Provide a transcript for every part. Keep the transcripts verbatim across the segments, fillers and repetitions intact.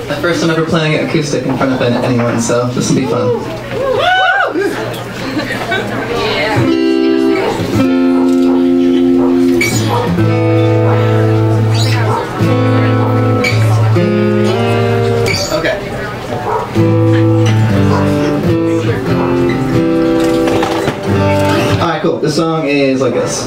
My first time ever playing it acoustic in front of anyone, so this will be fun. Okay. Alright, cool. This song is like this.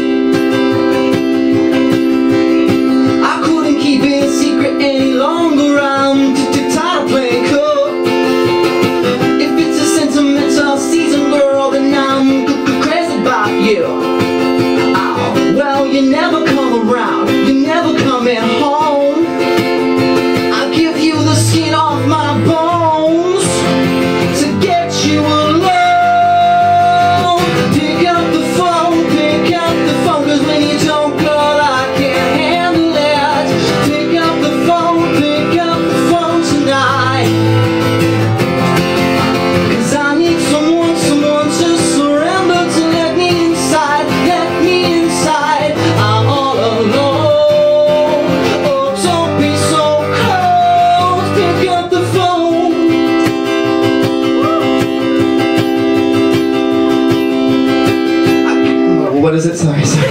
You never come around, you never come in home. I'll give you the skin off my bones to get you alone. Pick up the phone, pick up the phone, cause when you don't call I can't handle it. Pick up the phone, pick up the phone tonight, cause I need someone, someone to surrender to. Let me inside, let me inside. What is it? Sorry, sorry.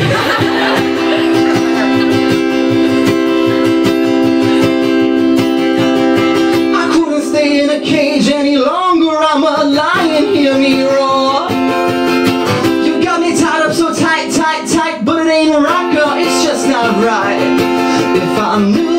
I couldn't stay in a cage any longer. I'm a lion, hear me roar. You got me tied up so tight, tight, tight, but it ain't right, girl. It's just not right. If I knew